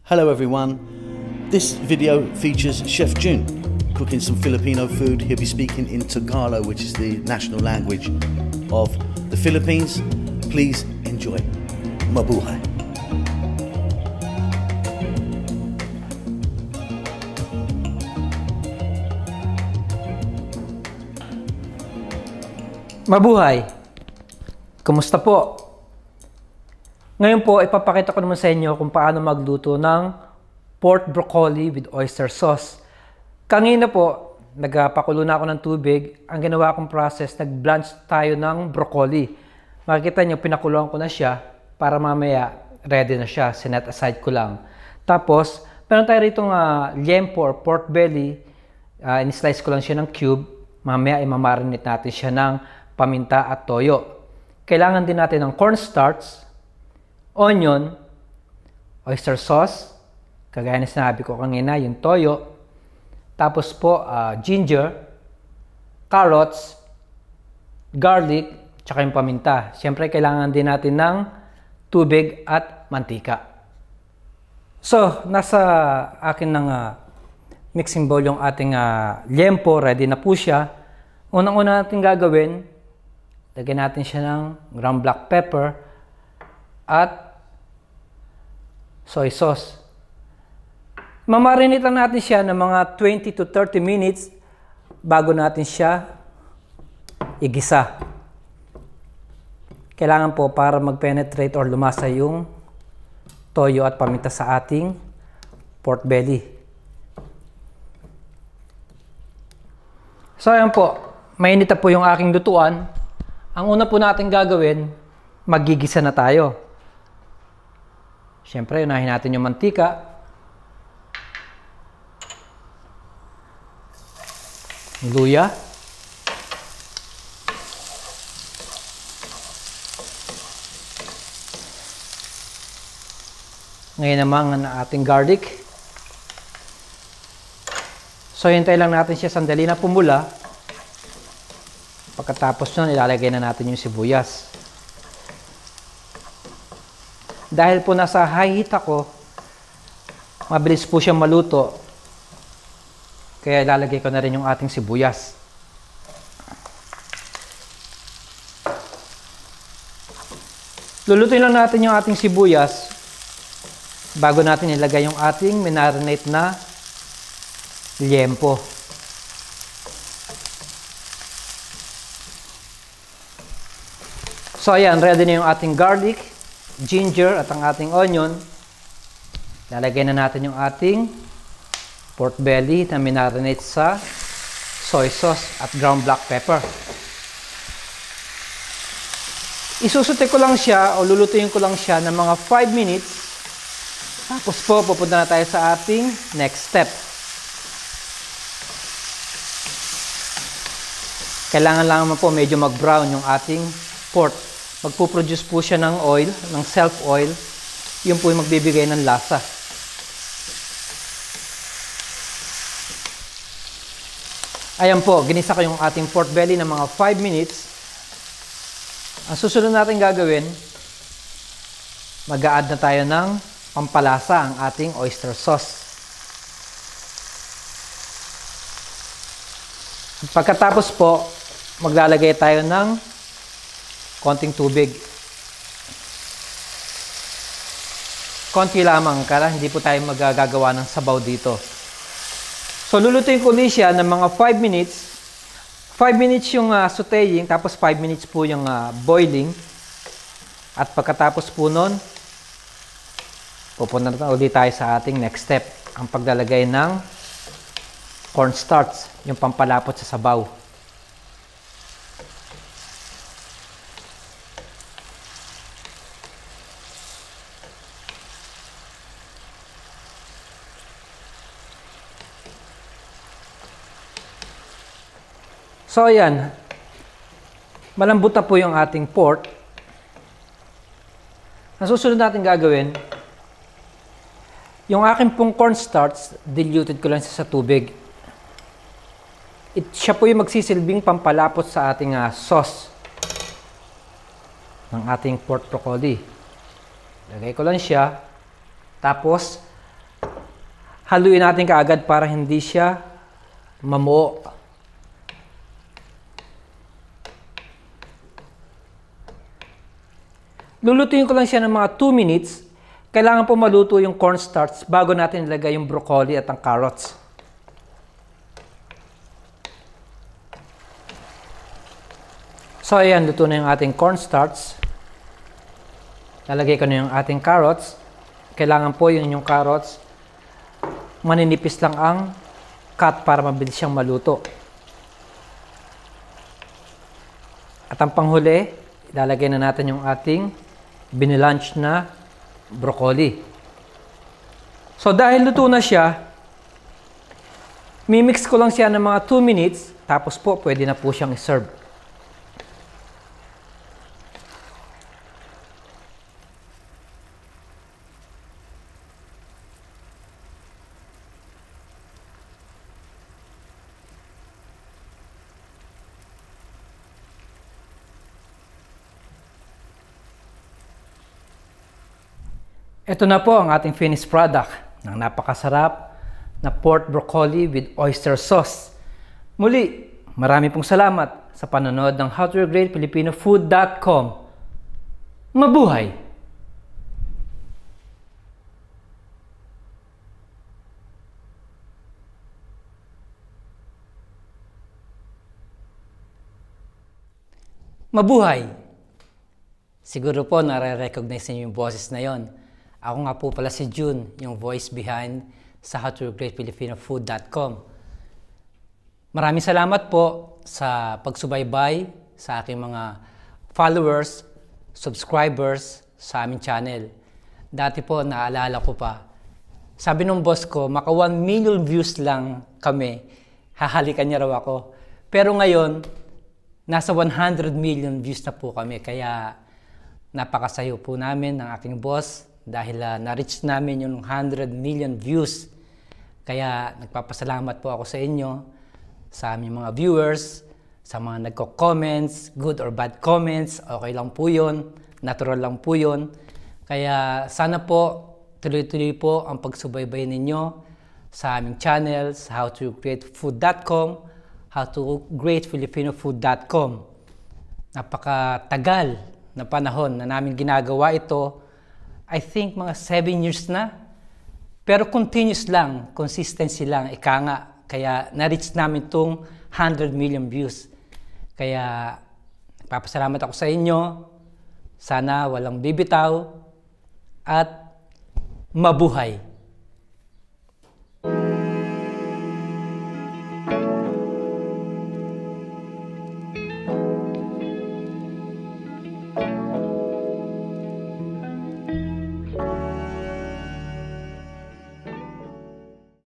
Hello everyone, this video features Chef Jun cooking some Filipino food. He'll be speaking in Tagalog, which is the national language of the Philippines. Please enjoy. Mabuhay. Mabuhay! Kumusta po? Ngayon po, ipapakita ko naman sa inyo kung paano magluto ng pork broccoli with oyster sauce. Kanina po, nagpakulo na ako ng tubig. Ang ginawa kong process, nag-blanch tayo ng broccoli. Makikita nyo, pinakuluan ko na siya para mamaya ready na siya. Sinet aside ko lang. Tapos, meron tayo rito liempo or pork belly. In-slice ko lang siya ng cube. Mamaya, imamarinate natin siya ng paminta at toyo. Kailangan din natin ng cornstarch, onion, oyster sauce, kagaya na sinabi ko kanina, yung toyo, tapos po ginger, carrots, garlic, tsaka yung paminta. Siyempre, kailangan din natin ng tubig at mantika. So, nasa akin ng mixing bowl yung ating liempo, ready na po siya. Unang-una natin gagawin, lagyan natin siya ng ground black pepper at soy sauce. Mamarinate lang natin siya ng mga 20 to 30 minutes bago natin siya igisa. Kailangan po para mag-penetrate or lumasa yung toyo at paminta sa ating pork belly. So ayan po, mainit na po yung aking lutuan. Ang una po natin gagawin, magigisa na tayo. Siyempre, unahin natin yung mantika. Luya. Ngayon naman ang ating garlic. So, hintay lang natin siya sandali na pumula. Pagkatapos nun, ilalagay na natin yung sibuyas. Dahil po nasa high heat ako, mabilis po siyang maluto. Kaya ilalagay ko na rin yung ating sibuyas. Lulutuin lang natin yung ating sibuyas bago natin ilagay yung ating minarinate na liempo. So ayan, ready na yung ating garlic, ginger at ang ating onion. Lalagay na natin yung ating pork belly na minarinate sa soy sauce at ground black pepper. Isusute ko lang siya o lulutuin ko lang siya ng mga 5 minutes. Tapos po, pupunta na tayo sa ating next step. Kailangan lang naman po medyo mag-brown yung ating pork. Magpuproduce po siya ng oil, ng self-oil. Yun po yung magbibigay ng lasa. Ayan po, ginisa ko yung ating pork belly ng mga 5 minutes. Ang susunod natin gagawin, mag-a-add na tayo ng pampalasa, ang ating oyster sauce. Pagkatapos po, maglalagay tayo ng konting tubig. Konti lamang, hindi po tayo magagawa ng sabaw dito. So, lulutuin ko ulit siya ng mga 5 minutes. 5 minutes yung sauteing, tapos 5 minutes po yung boiling. At pagkatapos po nun, pupunta na ulit tayo sa ating next step. Ang paglalagay ng cornstarch, yung pampalapot sa sabaw. So, ayan. Malambot na po yung ating pork. Ang susunod natin gagawin, yung aking pong cornstarch, diluted ko lang siya sa tubig. Siya po yung magsisilbing pampalapot sa ating sauce ng ating pork broccoli. Lagay ko lang siya. Tapos, Haluin natin kaagad para hindi siya mamuo. Lulutuin ko lang siya ng mga 2 minutes. Kailangan po maluto yung cornstarch bago natin ilagay yung broccoli at ang carrots. So ayan, luto na yung ating cornstarch. Lalagay ko na yung ating carrots. Kailangan po yung inyong carrots maninipis lang ang cut para mabilis siyang maluto. At ang panghuli, ilalagay na natin yung ating binilunch na broccoli. So dahil luto na siya, mimix ko lang siya ng mga 2 minutes, tapos po pwede na po siyang iserve. Ito na po ang ating finished product ng napakasarap na pork broccoli with oyster sauce. Muli, marami pong salamat sa panonood ng howtogreatfilipinofood.com. Mabuhay! Mabuhay! Siguro po nare-recognize niyo yung boses na yon. Ako nga po pala si June, yung voice behind sa howtogreatfilipinofood.com. Maraming salamat po sa pagsubaybay sa aking mga followers, subscribers sa aming channel. Dati po, naalala ko pa, sabi ng boss ko, maka 1 million views lang kami, hahalikan niya raw ako. Pero ngayon, nasa 100 million views na po kami, kaya napakasayo po namin ng aking boss, dahil na-reach namin yung 100 million views. Kaya nagpapasalamat po ako sa inyo, sa aming mga viewers, sa mga nagko-comments, good or bad comments, okay lang po yun, natural lang po yun. Kaya sana po, tuloy-tuloy po ang pagsubaybay ninyo sa aming channel, sa howtogreatfood.com, howtogreatfilipinofood.com. Napakatagal na panahon na namin ginagawa ito. I think mga 7 years na. Pero continuous lang, consistency lang, ika nga. Kaya na-reach namin itong 100 million views. Kaya nagpapasalamat ako sa inyo. Sana walang bibitaw at mabuhay.